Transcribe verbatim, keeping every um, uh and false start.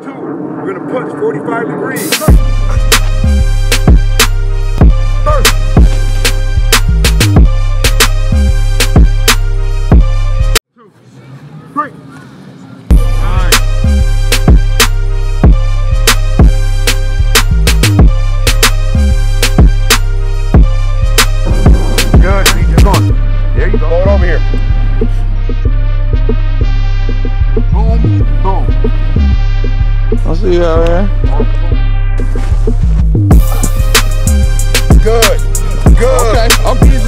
two. We're gonna punch forty-five degrees. First. Two. Three. Alright. Good, keep going. There you go. Go over here. Boom, boom. I'll see you out here. Good, good. Okay, okay.